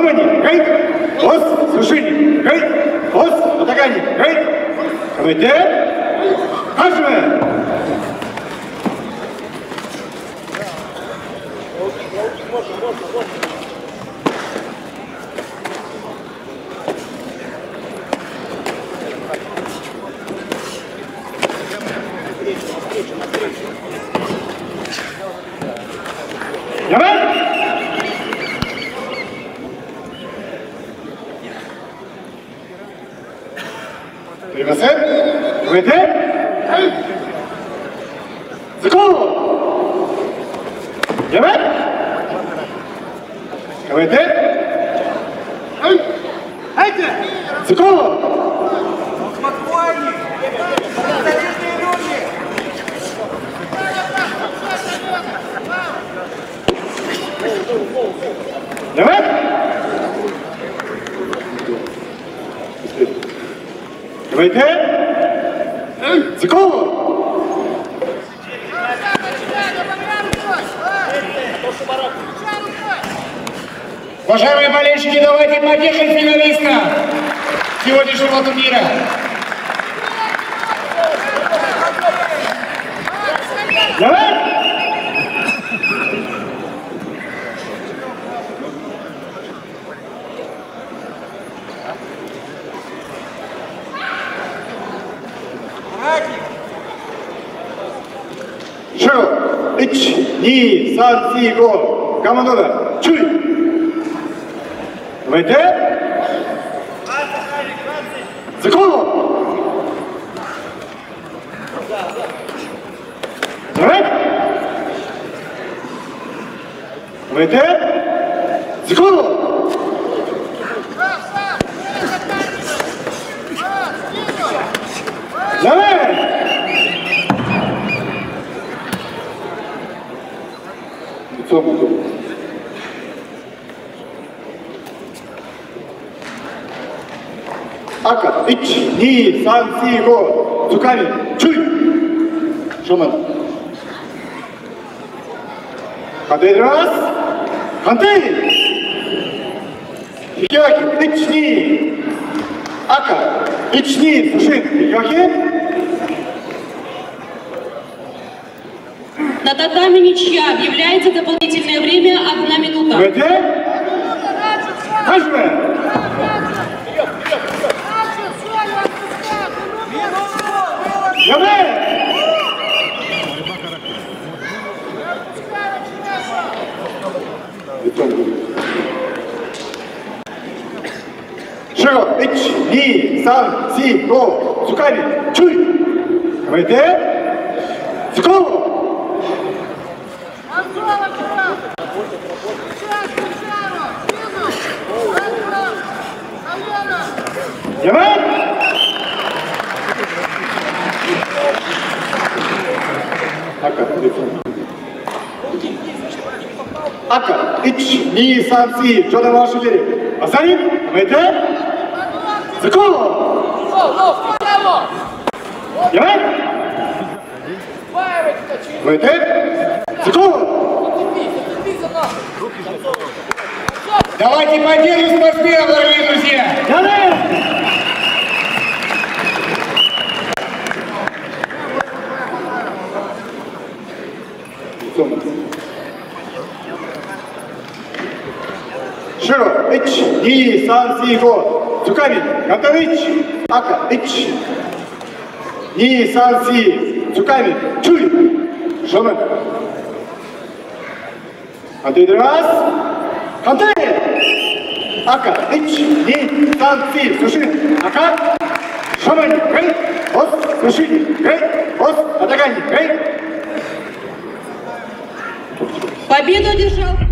Шамани, гей! Ос, сушини, гей! Ос, атакани, гей! Камете! Хашме! Давай! Примасен! Камете! Закон! Давай! Камете! Закон! Спокойней! Залезные люди! Давай! Давайте! Закон! Уважаемые болельщики, давайте поддержим финалиста сегодняшнего турнира. Давай! Шо, 1, 2, 3, 4, 5. Команда да. Чуй! Давайте! Закон! Давай! Давайте! Закон! Давай! Ака, 1, 2, 3, 4, 5. Цуками, чуй! Шуман. Хантей раз. Хантей! Хикиаки, 1, 2. Ака, 1, 2, сушин, хикиаки. На татами ничья. Объявляется дополнительное время 1 минута. Давайте! Хашме! Давай! Широ, 1, 2, 3, 4, 5. Цуками, чуй! Давайте! Закон! Давай! Ака, Ака, 1, 2, 3, 4. Жоден вашу вірі. Азарі, давайте! Закон! Давай! Давайте! Закон! Давайте поддержим спортсменов, дорогие друзья! Давай! Широ, 1, 2, 3, 4. Цуками, готовить. Ака, 1, 2, 3, 4. Цуками, чуй. Шумен. Хантей раз. Хантей. Ака, 1, 2, 3, 4. Сушин. Ака. Шумен. Гей. Ос. Сушин. Гей. Ос. Атакани. Гей. Победу одержал